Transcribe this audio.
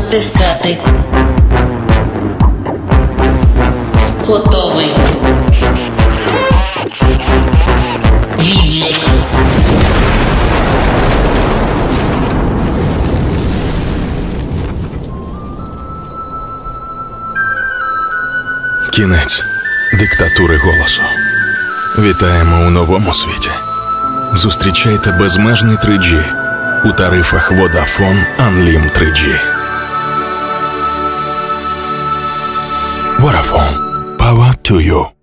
натискати. Готовий. Відлік. Кінець диктатури голосу. Вітаємо у новому світі. Зустрічайте безмежний 3G у тарифах Vodafone Unlim 3G. Vodafone. Power to you.